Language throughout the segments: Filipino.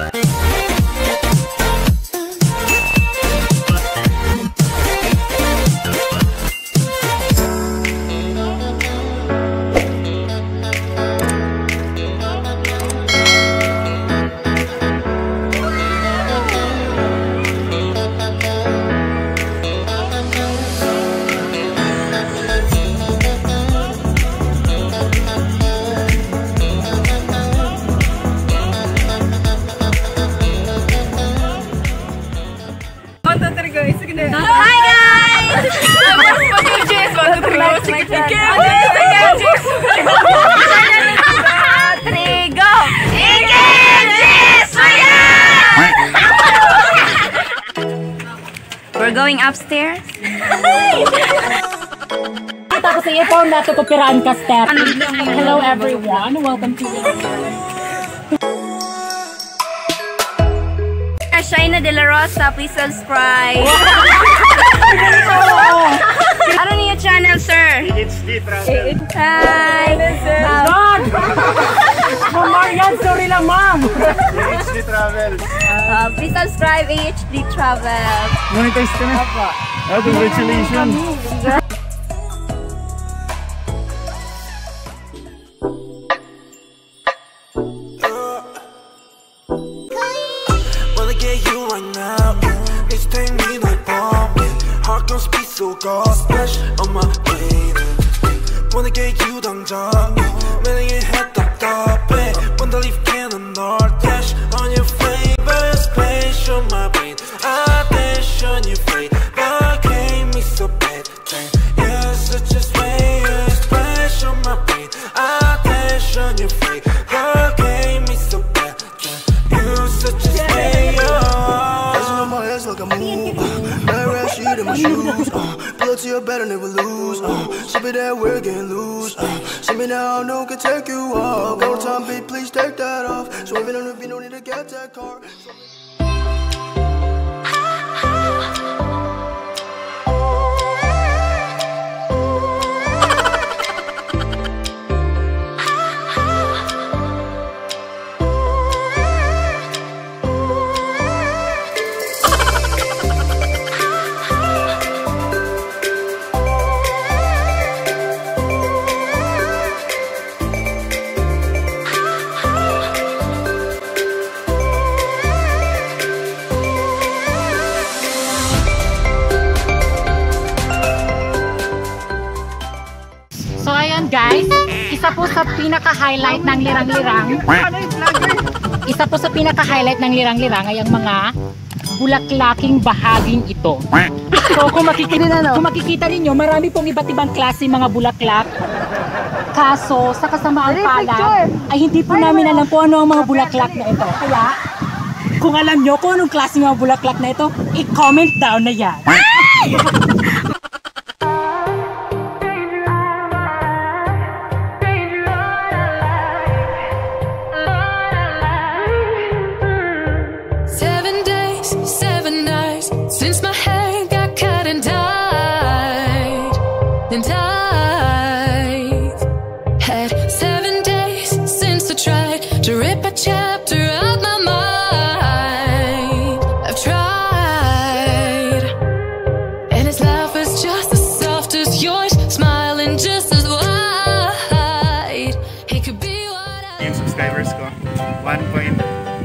We're going upstairs. Tapos ito nato ko piraan ka step. Hello everyone, welcome to Shaina Dela Rosa, please subscribe. Ano niyo channel, sir? EHD Travels. Hi. Marian, sorry lang ma'am. EHD Travels. Please subscribe EHD Travels. Monetize ka na? Congratulations. Wanna get you right now. It's take me like bumping. Heart gon' speed so go splash on my way. Wanna get you 당장. 매일 답답해. Wanna leave cannon or dash on your favorite space on my brain. Attention you fade, but gave me so bad. You're such a space splash on my brain. Attention you fade, but gave me so bad. You're such a space. Dancing on my ass like a move. That red shit in my shoes. Pull up to your bed and never lose. Ship it that we're getting loose. See me now, no can take you off. Go time, babe, please take that off. So even if you don't need to get that car. guys, isa po sa pinaka-highlight ng Lirang Lirang. Isa po sa pinaka-highlight ng Lirang Lirang ay ang mga bulaklaking bahaging ito. So kung makikita ninyo, marami pong iba't ibang klase mga bulaklak. Kaso sa kasamaan palad ay hindi po namin alam po ano ang mga bulaklak na ito. Kaya kung alam nyo kung anong klase mga bulaklak na ito, i-comment down na yan. 7 days, 7 nights since my hair got cut and dyed. And I've had 7 days since I tried to rip a chapter out my mind. I've tried, and his laugh is just as soft as yours, smiling just as wide. He could be what I... Yung subscribers ko, 1.4.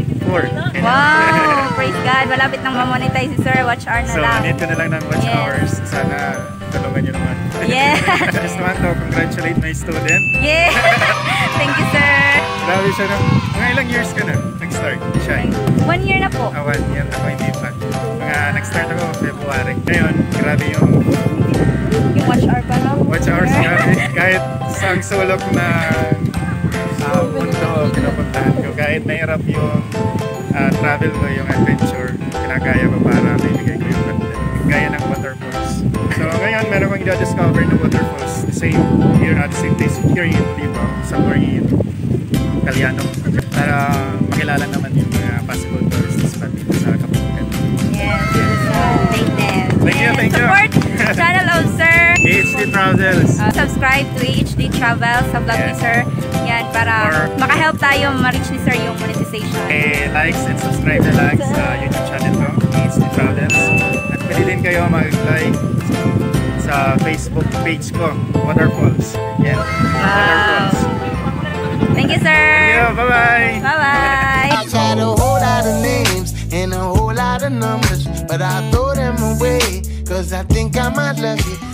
Wow! Praise God! Malapit nang mamonetize si Sir. Watch hour na so, lang. So, need ko na lang ng watch hours. Sana tulungan nyo naman. Yeah! Just naman to, congratulate my student. Yeah! Thank you, Sir! Grabe siya na. Mga ilang years ka na nag-start siya? 1 year na po. 1 year. Ako hindi pa. Mga nag-start ako February. Ngayon, grabe yung watch hour pa, no? Watch hours, grabe. Kahit sang sulok na mundo pinupuntahan ko. Kahit nahirap yung travel ko, yung adventure, kinagaya ko para maibigay ko yung gaya ng waterfalls. So ngayon, meron kong i-discover na waterfalls. The same here at the same place here in Dela, somewhere in Caliano. Para makilala naman yung mga possible tourist spot dito sa Capoocan. Yes, Leyte. Thank you, thank you. Support channel of Sir EHD Travels. Subscribe to EHD Travels sa vlog ni Sir. Yan, para makahelp tayo ma-reach ni Sir yung monetization. Likes and subscribe na lang sa YouTube channel ko, EHD Travels. At pwede din kayo mag-like sa Facebook page ko, Waterfalls. Yan, Waterfalls. Thank you, Sir. Thank you, bye-bye. Bye-bye. I had a whole lot of names and a whole lot of numbers, but I throw them away, cause I think I might love you